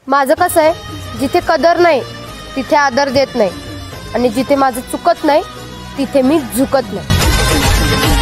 माझं कसं आहे, जिथे कदर नाही तिथे आदर देत नाही, आणि जिथे माझं चुकत नाही तिथे मी झुकत नाही।